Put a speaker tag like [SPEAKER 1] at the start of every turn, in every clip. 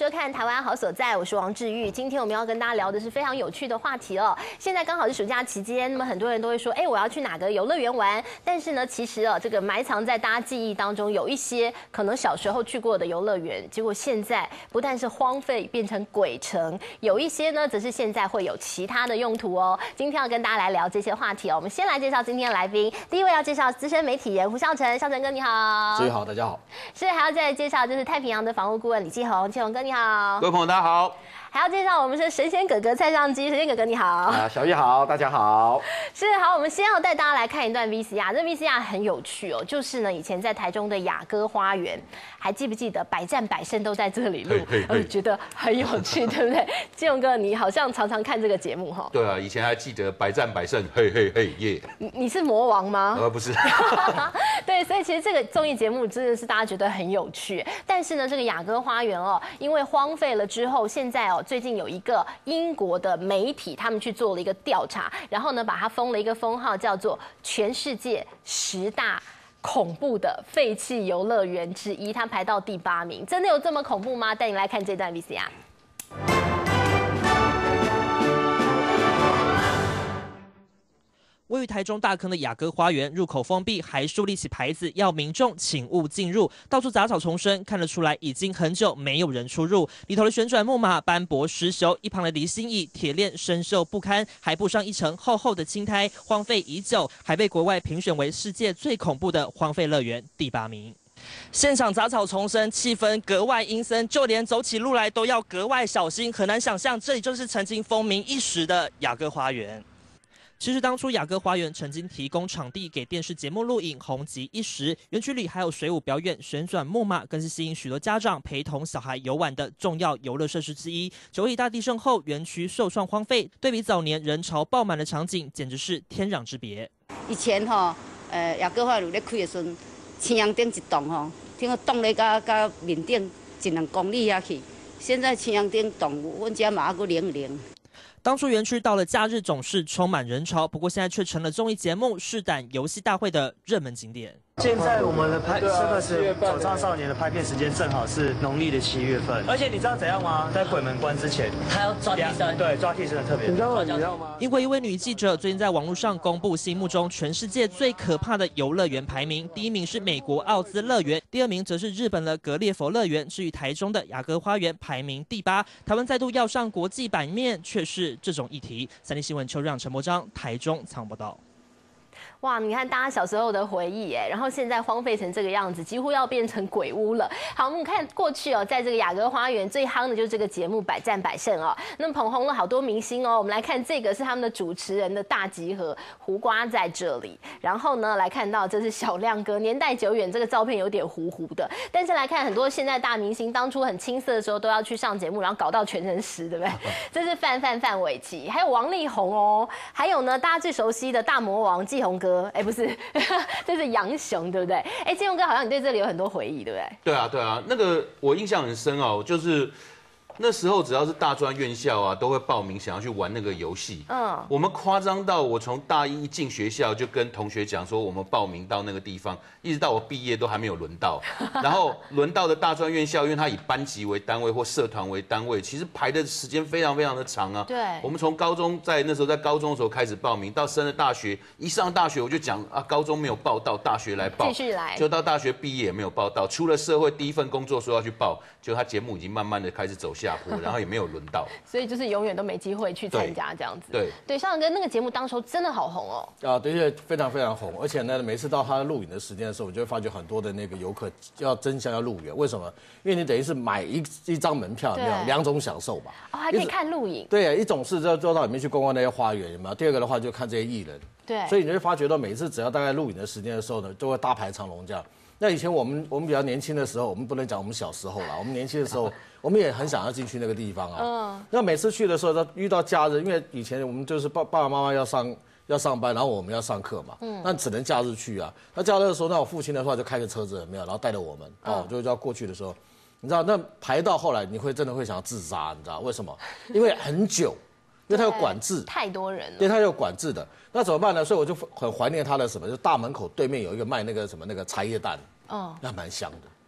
[SPEAKER 1] 收看《台湾好所在》，我是王志玉。今天我们要跟大家聊的是非常有趣的话题哦。现在刚好是暑假期间，那么很多人都会说，我要去哪个游乐园玩？但是呢，其实这个埋藏在大家记忆当中，有一些可能小时候去过的游乐园，结果现在不但是荒废，变成鬼城；有一些呢，则是现在会有其他的用途哦。今天要跟大家来聊这些话题哦。我们先来介绍今天的来宾，第一位要介绍资深媒体人胡孝成，孝成哥你好。
[SPEAKER 2] 志玉好，大家好。
[SPEAKER 1] 是，还要再来介绍就是太平洋的房屋顾问李继宏，继宏哥你好。
[SPEAKER 3] 各位朋友大家好。
[SPEAKER 1] 还要介绍我们是神仙哥哥蔡尚基，神仙哥哥你好。
[SPEAKER 2] 小玉好，大家好。
[SPEAKER 1] 是，好，我们先要带大家来看一段 VCR， 这 VCR 很有趣哦，就是呢以前在台中的雅歌花园，还记不记得百战百胜都在这里录？我觉得很有趣，对不对？继宏哥，你好像常常看这个节目哈。
[SPEAKER 3] 对啊，以前还记得百战百胜，嘿嘿嘿耶。
[SPEAKER 1] 你是魔王吗？
[SPEAKER 3] 不是。
[SPEAKER 1] 对，所以其实这个综艺节目真的是大家觉得很有趣，但是呢，这个雅歌花园哦，因为荒废了之后，现在最近有一个英国的媒体，他们去做了一个调查，然后呢，把它封了一个封号，叫做全世界10大恐怖的废弃游乐园之一，它排到第8名。真的有这么恐怖吗？带你来看这段 VCR。
[SPEAKER 4] 位于台中大坑的雅歌花园入口封闭，还树立起牌子，要民众请勿进入。到处杂草丛生，看得出来已经很久没有人出入。里头的旋转木马斑驳失修，一旁的离心椅、铁链生锈不堪，还布上一层厚厚的青苔，荒废已久，还被国外评选为世界最恐怖的荒废乐园第8名。现场杂草丛生，气氛格外阴森，就连走起路来都要格外小心。很难想象，这里就是曾经风靡一时的雅歌花园。其实当初雅歌花园曾经提供场地给电视节目录影，红极一时。园区里还有水舞表演、旋转木马，更是吸引许多家长陪同小孩游玩的重要游乐设施之一。9·11大地震后，园区受创荒废，对比早年人潮爆满的场景，简直是天壤之别。
[SPEAKER 5] 以前雅歌花园咧开的时候，青阳顶一栋听说冻咧到面顶1-2公里下去。现在青阳顶栋，阮家嘛还阁零零。
[SPEAKER 4] 当初园区到了假日总是充满人潮，不过现在却成了综艺节目、试胆游戏大会的热门景点。
[SPEAKER 6] 现在我们的走上少年的拍片时间正好是农历的7月份，而且你知道怎样吗？在鬼门关之前，他要抓替身，对，抓替身特别。你知道吗？
[SPEAKER 4] 因为一位女记者最近在网络上公布心目中全世界最可怕的游乐园排名，第1名是美国奥兹乐园，第2名则是日本的格列佛乐园，至于台中的雅歌花园排名第8。台湾再度要上国际版面，却是这种议题。3立新闻邱让、陈柏章，台中采访报道。
[SPEAKER 1] 哇，你看大家小时候的回忆然后现在荒废成这个样子，几乎要变成鬼屋了。好，我们看过去在这个雅歌花园最夯的就是这个节目百战百胜那么捧红了好多明星我们来看这个是他们的主持人的大集合，胡瓜在这里，然后呢来看到这是小亮哥，年代久远，这个照片有点糊糊的，但是来看很多现在大明星当初很青涩的时候都要去上节目，然后搞到全身湿，对不对？这是范玮琪，还有王力宏还有呢大家最熟悉的大魔王继宏哥。不是，这是杨雄，对不对？继宏哥，好像你对这里有很多回忆，对不对？
[SPEAKER 3] 对啊，那个我印象很深就是那时候只要是大专院校都会报名想要去玩那个游戏。我们夸张到我从大一一进学校就跟同学讲说，我们报名到那个地方，一直到我毕业都还没有轮到。然后轮到的大专院校，因为它以班级为单位或社团为单位，其实排的时间非常非常的长啊。
[SPEAKER 1] 对，
[SPEAKER 3] 我们从高中那时候在高中的时候开始报名，到升了大学，一上大学我就讲高中没有报到，大学来报，
[SPEAKER 1] 继续来，
[SPEAKER 3] 就到大学毕业也没有报到，出了社会第一份工作说要去报，就他节目已经慢慢的开始走下坡，然后也没有轮到，
[SPEAKER 1] 所以就是永远都没机会去参加这样子。对，孝成哥那个节目当初真的好红
[SPEAKER 2] 的确非常非常红，而且呢，每次到他录影的时间的时候，我就会发觉很多的那个游客要争相要入园，为什么？因为你等于是买一张门票，有没有2种享受嘛？
[SPEAKER 1] 还可以看录影。
[SPEAKER 2] 对，一种是就到里面去逛逛那些花园，有没有？第二个的话就看这些艺人。
[SPEAKER 1] 对，
[SPEAKER 2] 所以你会发觉到每次只要大概录影的时间的时候呢，就会大排长龙这样。那以前我们比较年轻的时候，我们不能讲我们小时候啦，我们年轻的时候，我们也很想要进去那个地方那每次去的时候，遇到假日，因为以前我们就是爸爸妈妈要上班，然后我们要上课嘛，那只能假日去啊。那假日的时候，那我父亲的话就开个车子有没有，然后带着我们就要过去的时候，你知道那排到后来，你会真的会想要自杀，你知道为什么？因为很久。因为它有管制，
[SPEAKER 1] 太多人了。
[SPEAKER 2] 对，它有管制的，那怎么办呢？所以我就很怀念它的什么，就大门口对面有一个卖那个什么那个茶叶蛋，那蛮香的。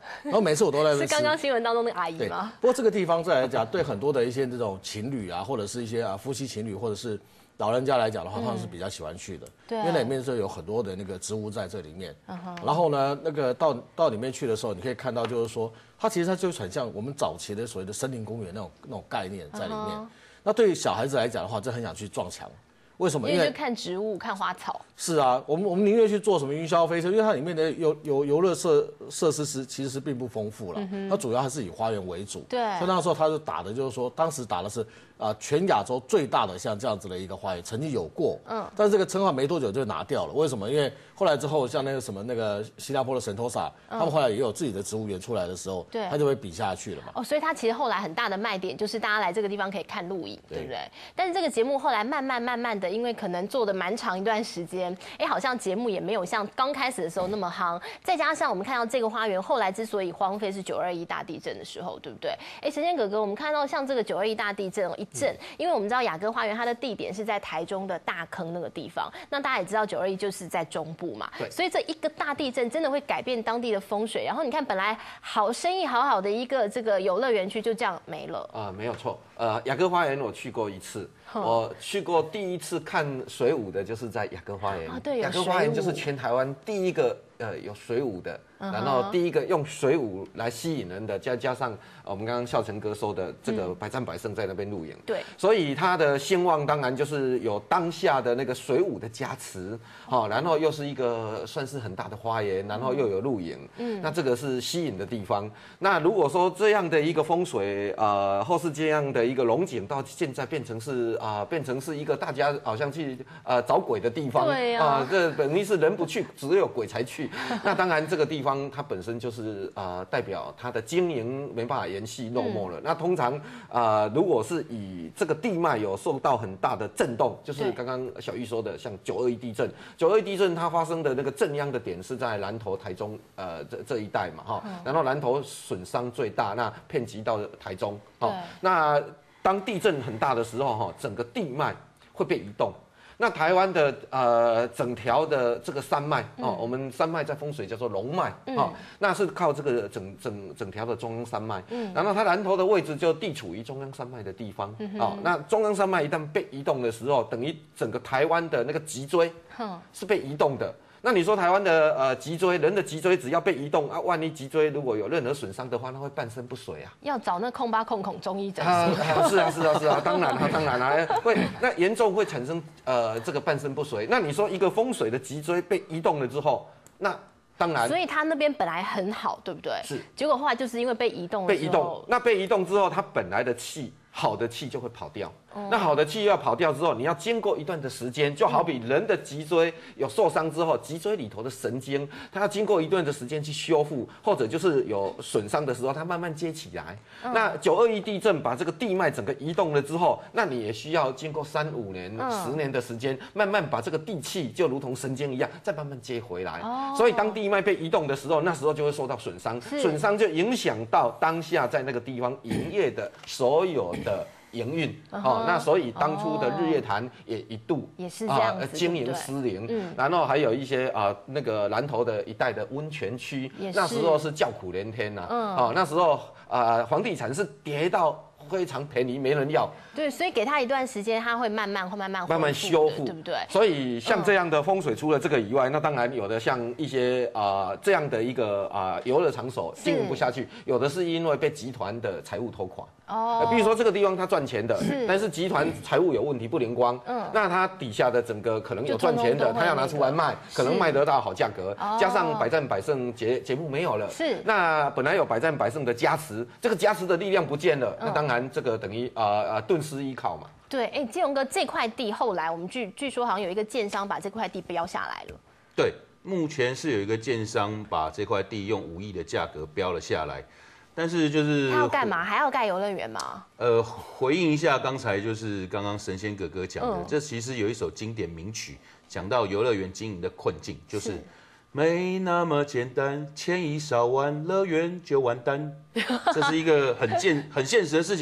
[SPEAKER 2] 然后每次我都在那边吃。
[SPEAKER 1] 是刚刚新闻当中的阿姨吗？
[SPEAKER 2] 不过这个地方再来讲，对很多的一些这种情侣啊，或者是一些夫妻情侣，或者是老人家来讲的话，他们是比较喜欢去的。
[SPEAKER 1] 对，
[SPEAKER 2] 因为那里面是有很多的那个植物在这里面。然后呢，那个到里面去的时候，你可以看到就是说，它其实就很像我们早期的所谓的森林公园那种概念在里面。那对于小孩子来讲的话，就很想去撞墙。为什么？
[SPEAKER 1] 因为就看植物、看花草。
[SPEAKER 2] 是啊，我们宁愿去做什么云霄飞车，因为它里面的游乐设施其实是并不丰富了。它主要还是以花园为主。
[SPEAKER 1] 对。
[SPEAKER 2] 所以那时候他就打的就是说，当时打的是全亚洲最大的像这样子的一个花园，曾经有过。但是这个称号没多久就拿掉了。为什么？因为后来之后，像那个什么那个新加坡的神托萨，他们后来也有自己的植物园出来的时候，
[SPEAKER 1] 对，
[SPEAKER 2] 他就会比下去了嘛。
[SPEAKER 1] 所以它其实后来很大的卖点就是大家来这个地方可以看露营，对不对？但是这个节目后来慢慢的，因为可能做的蛮长一段时间，好像节目也没有像刚开始的时候那么夯。再加上我们看到这个花园后来之所以荒废是921大地震的时候，对不对？陈宪哥哥，我们看到像这个921大地震一震，因为我们知道雅阁花园它的地点是在台中的大坑那个地方，那大家也知道921就是在中部嘛，所以这一个大地震真的会改变当地的风水。然后你看，本来生意好的一个这个游乐园区就这样没了。
[SPEAKER 7] 没有错。雅阁花园我去过一次，我去过第一次看水舞的就是在雅阁花园。
[SPEAKER 1] 对，
[SPEAKER 7] 雅阁花园就是全台湾第一个有水舞的，然后第一个用水舞来吸引人的，加上我们刚刚孝成哥说的这个百战百胜在那边露营。
[SPEAKER 1] 对，
[SPEAKER 7] 所以它的兴旺当然就是有当下的那个水舞的加持，然后又是一个算是很大的花园，然后又有露营，那这个是吸引的地方。那如果说这样的一个风水，或是这样的一个龙井，到现在变成是一个大家好像去找鬼的地方，
[SPEAKER 1] 对啊，
[SPEAKER 7] 这等于是人不去，只有鬼才去。那当然这个地方它本身就是代表它的经营没办法延续落寞了。那通常如果是以这个地脉有受到很大的震动，就是刚刚小玉说的，像921地震，921地震它发生的那个震央的点是在南投、台中这一带嘛，然后南投损伤最大，那遍及到台中，那当地震很大的时候，整个地脉会被移动。那台湾的整条的这个山脉我们山脉在风水叫做龙脉那是靠这个整条的中央山脉，然后它南投的位置就地处于中央山脉的地方那中央山脉一旦被移动的时候，等于整个台湾的那个脊椎是被移动的。那你说台湾的脊椎，人的脊椎只要被移动万一脊椎如果有任何损伤的话，那会半身不遂啊。
[SPEAKER 1] 要找那控孔中医诊
[SPEAKER 7] 是啊，当然啦，会那严重会产生这个半身不遂。那你说一个风水的脊椎被移动了之后，那当然，
[SPEAKER 1] 所以他那边本来很好，对不对？
[SPEAKER 7] 是，
[SPEAKER 1] 结果后来就是因为被移动，
[SPEAKER 7] 那被移动之后，它本来的气。好的气就会跑掉，那好的气要跑掉之后，你要经过一段的时间，就好比人的脊椎有受伤之后，脊椎里头的神经，它要经过一段的时间去修复，或者就是有损伤的时候，它慢慢接起来。那921地震把这个地脉整个移动了之后，那你也需要经过3、5年、10年的时间，慢慢把这个地气就如同神经一样，再慢慢接回来。所以当地脉被移动的时候，那时候就会受到损伤，损伤就影响到当下在那个地方营业的所有的营运那所以当初的日月潭也一度
[SPEAKER 1] 也是这样子
[SPEAKER 7] 经营失灵，然后还有一些那个南投的一带的温泉区，那时候是叫苦连天那时候房地产是跌到非常便宜，没人要。
[SPEAKER 1] 对，所以给他一段时间，他会慢慢
[SPEAKER 7] 修复，
[SPEAKER 1] 对不对？
[SPEAKER 7] 所以像这样的风水，除了这个以外，那当然有的像一些这样的一个游乐场所经营不下去，有的是因为被集团的财务拖垮。比如说这个地方它赚钱的，但是集团财务有问题不灵光，那它底下的整个可能有赚钱的，他要拿出来卖，可能卖得到好价格，加上百战百胜节目没有了，那本来有百战百胜的加持，这个加持的力量不见了，那当然这个等于顿失依靠嘛。
[SPEAKER 1] 对，基隆哥这块地后来我们据说好像有一个建商把这块地标下来了。
[SPEAKER 3] 对，目前是有一个建商把这块地用5亿的价格标了下来。但是就是
[SPEAKER 1] 他要干嘛？还要盖游乐园吗？
[SPEAKER 3] 回应一下刚才就是刚刚神仙哥哥讲的，这其实有一首经典名曲，讲到游乐园经营的困境，就是没那么简单，钱一烧完，乐园就完蛋。这是一个很现实的事情。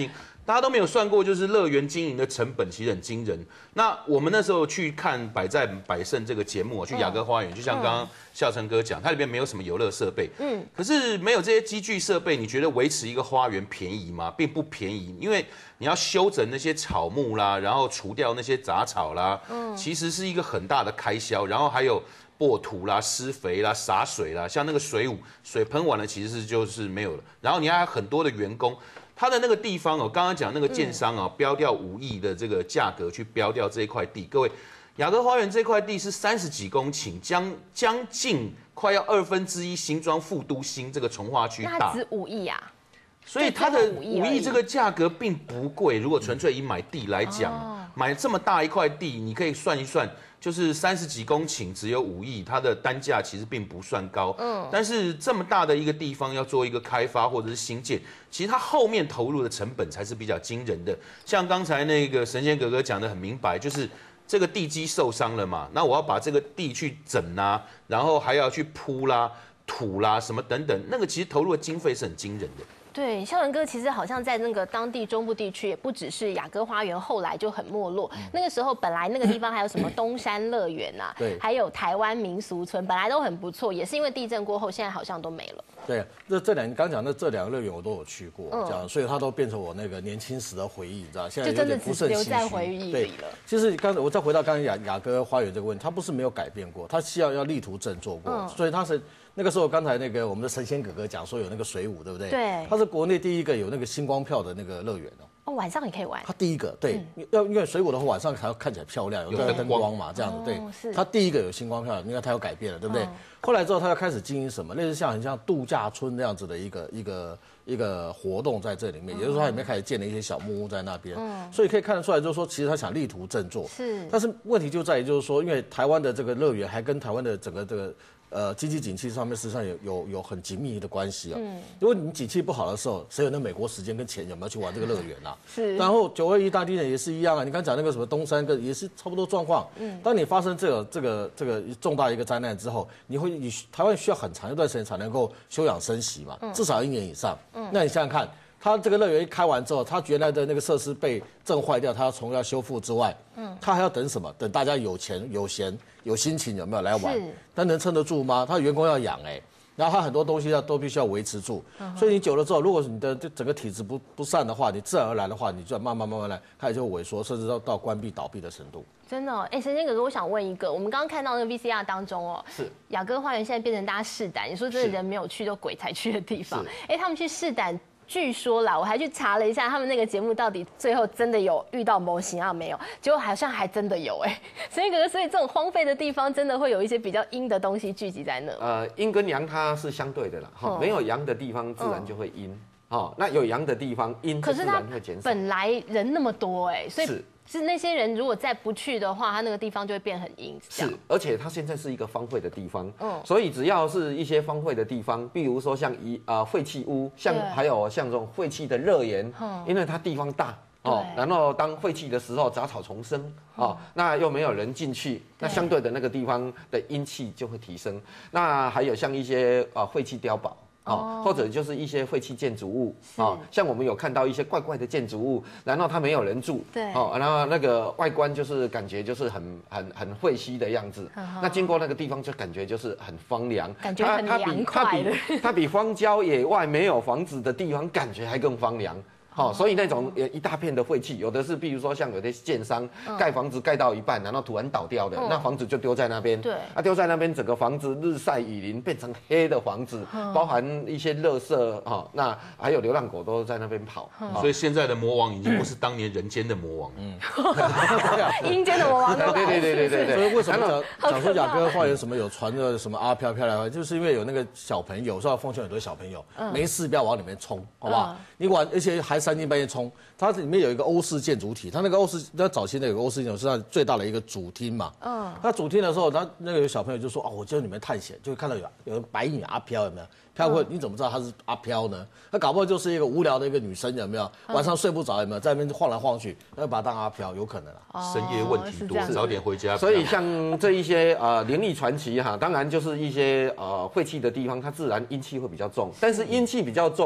[SPEAKER 3] 大家都没有算过，就是乐园经营的成本其实很惊人。那我们那时候去看《百战百胜》这个节目，去雅阁花园，就像刚刚孝成哥讲，它里面没有什么游乐设备，可是没有这些机具设备，你觉得维持一个花园便宜吗？并不便宜，因为你要修整那些草木啦，然后除掉那些杂草啦，其实是一个很大的开销，然后还有播土啦、施肥啦、洒水啦，像那个水舞，水喷完了其实就是没有了，然后你还有很多的员工。他的那个地方哦，刚刚讲那个建商啊，标掉5亿的这个价格去标掉这一块地。各位，雅阁花园这块地是30几公顷，将近快要1/2新庄副都心这个从化区大。
[SPEAKER 1] 那它值5亿啊？
[SPEAKER 3] 所以它的5亿这个价格并不贵。如果纯粹以买地来讲，买这么大一块地，你可以算一算。就是30几公顷，只有5亿，它的单价其实并不算高。但是这么大的一个地方要做一个开发或者是新建，其实它后面投入的成本才是比较惊人的。像刚才那个神仙哥哥讲的很明白，就是这个地基受伤了嘛，那我要把这个地去整啊，然后还要去铺啦、土啦什么等等，那个其实投入的经费是很惊人的。
[SPEAKER 1] 对，孝文哥其实好像在那个当地中部地区，也不只是雅阁花园，后来就很没落。那个时候本来那个地方还有什么东山乐园啊，
[SPEAKER 2] 对，
[SPEAKER 1] 还有台湾民俗村，本来都很不错，也是因为地震过后，现在好像都没了。
[SPEAKER 2] 对，这刚讲的这2个乐园我都有去过，这样，所以它都变成我那个年轻时的回忆，你知道，现在有点不胜唏嘘。就真的只留在回忆里了。其实我再回到刚才雅阁花园这个问题，它不是没有改变过，它需要力图振作过，所以它是。那个时候，刚才那个我们的神仙哥哥讲说有那个水舞，对不对？
[SPEAKER 1] 对，
[SPEAKER 2] 它是国内第一个有那个星光票的那个乐园哦。
[SPEAKER 1] 哦，晚上也可以玩。
[SPEAKER 2] 它第一个，对，因为水舞的话晚上还要看起来漂亮，有灯光嘛，这样子，对。
[SPEAKER 1] 是。
[SPEAKER 2] 它第一个有星光票，应该它有改变了，对不对？后来之后，它要开始经营什么，类似很像度假村那样子的一个活动在这里面，也就是说它里面开始建了一些小木屋在那边，所以可以看得出来，就是说其实他想力图振作。
[SPEAKER 1] 是。
[SPEAKER 2] 但是问题就在于，就是说，因为台湾的这个乐园还跟台湾的整个这个。经济景气上面实际上有很紧密的关系啊。如果你景气不好的时候，谁有那美国时间跟钱有没有去玩这个乐园啊？是。然后921大地震也是一样啊，你刚讲那个什么东山跟也是差不多状况。当你发生这个重大一个灾难之后，台湾需要很长一段时间才能够休养生息嘛，至少1年以上。那你想想看。他这个乐园一开完之后，他原来的那个设施被震坏掉，他要修复之外，他还要等什么？等大家有钱、有闲、有心情，有没有来玩？他能撑得住吗？他员工要养然后他很多东西都必须要维持住，所以你久了之后，如果你的整个体质不善的话，你自然而然的话，你就慢慢来，开始就萎缩，甚至到关闭倒闭的程度。
[SPEAKER 1] 真的神仙哥哥，我想问一个，我们刚刚看到那个 VCR 当中是雅阁花园现在变成大家试胆，你说真的人没有去，就鬼才去的地方，他们去试胆。据说啦，我还去查了一下他们那个节目到底最后真的有遇到模型啊没有？结果好像还真的有神仙哥哥，所以这种荒废的地方真的会有一些比较阴的东西聚集在那。
[SPEAKER 7] 阴跟阳它是相对的啦，没有阳的地方自然就会阴，那有阳的地方阴自然会减少。
[SPEAKER 1] 本来人那么多所以是那些人如果再不去的话，他那个地方就会变很阴。
[SPEAKER 7] 是，而且它现在是一个荒废的地方，所以只要是一些荒废的地方，比如说像废弃屋，还有像这种废弃的乐园，因为它地方大。然后当废弃的时候，杂草丛生那又没有人进去，那相对的那个地方的阴气就会提升。那还有像一些废弃碉堡。或者就是一些废弃建筑物像我们有看到一些怪怪的建筑物，然后它没有人住，
[SPEAKER 1] 对，
[SPEAKER 7] 然后那个外观就是感觉就是很废墟的样子，那经过那个地方就感觉就是很荒凉，
[SPEAKER 1] 感觉很凉快的，
[SPEAKER 7] 它比荒郊野外没有房子的地方感觉还更荒凉。所以那种一大片的废弃，有的是，比如说像有的建商盖房子盖到一半，然后突然倒掉的，那房子就丢在那边。
[SPEAKER 1] 对，
[SPEAKER 7] 丢在那边，整个房子日晒雨淋，变成黑的房子，包含一些垃圾那还有流浪狗都在那边跑。
[SPEAKER 3] 所以现在的魔王已经不是当年人间的魔王，
[SPEAKER 1] 阴间的魔王。
[SPEAKER 7] 对。
[SPEAKER 2] 所以为什么讲说雅阁花园什么有传的什么阿飘飘来，就是因为有那个小朋友，说要奉劝很多小朋友，没事不要往里面冲，好不好？你玩，而且还3更半夜冲，它里面有一个欧式建筑体，它那个早期那有个欧式建筑是它最大的一个主厅嘛。那主厅的时候，那个小朋友就说我就里面探险，就会看到有白女阿飘有没有？飘过，你怎么知道她是阿飘呢？那搞不好就是一个无聊的一个女生有没有？晚上睡不着有没有？在那边晃来晃去，那把她当阿飘，有可能
[SPEAKER 3] 深夜问题多，早点回家。
[SPEAKER 7] 所以像这一些灵异传奇当然就是一些废弃的地方，它自然阴气会比较重，但是阴气比较重。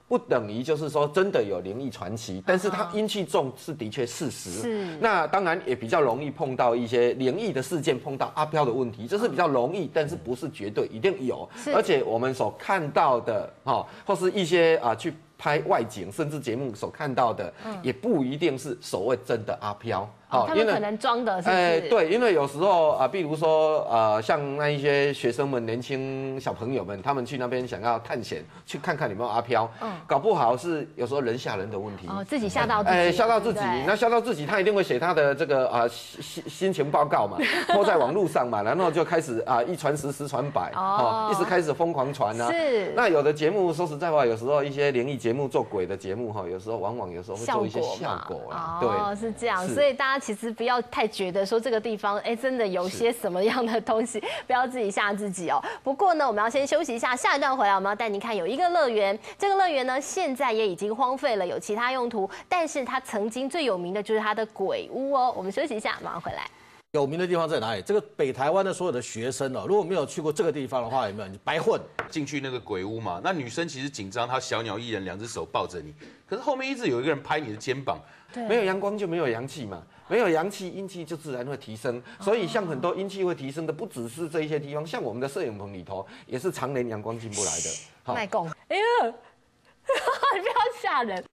[SPEAKER 7] 不等于就是说真的有灵异传奇，但是它阴气重是的确事实。
[SPEAKER 1] 是。
[SPEAKER 7] 那当然也比较容易碰到一些灵异的事件，碰到阿飘的问题，这是比较容易，但是不是绝对一定有。而且我们所看到的或是一些去拍外景，甚至节目所看到的，也不一定是所谓真的阿飘。
[SPEAKER 1] 他们可能装的，是不是？
[SPEAKER 7] 对，因为有时候比如说像那一些学生们、年轻小朋友们，他们去那边想要探险，去看看有没有阿飘，搞不好是有时候人吓人的问题，
[SPEAKER 1] 自己吓到自己，
[SPEAKER 7] 吓到自己，那吓到自己，他一定会写他的这个心情报告嘛，抛在网络上嘛，然后就开始一传十，十传百，一直开始疯狂传啊。
[SPEAKER 1] 是。
[SPEAKER 7] 那有的节目说实在话，有时候一些灵异节目做鬼的节目有时候往往会做一些效果啦。
[SPEAKER 1] 对，是这样，所以大家其实不要太觉得说这个地方真的有些什么样的东西，不要自己吓自己哦。不过呢，我们要先休息一下，下一段回来我们要带您看有一个乐园，这个乐园呢现在也已经荒废了，有其他用途，但是它曾经最有名的就是它的鬼屋哦。我们休息一下，马上回来。
[SPEAKER 2] 有名的地方在哪里？这个北台湾的所有的学生如果没有去过这个地方的话，有没有你白混？
[SPEAKER 3] 进去那个鬼屋嘛，那女生其实紧张，她小鸟依人，两只手抱着你，可是后面一直有一个人拍你的肩膀。
[SPEAKER 7] 没有阳光就没有阳气嘛，没有阳气，阴气就自然会提升。所以像很多阴气会提升的，不只是这一些地方，像我们的摄影棚里头，也是常年阳光进不来的。
[SPEAKER 1] 卖拱，哎呀，你不要吓人。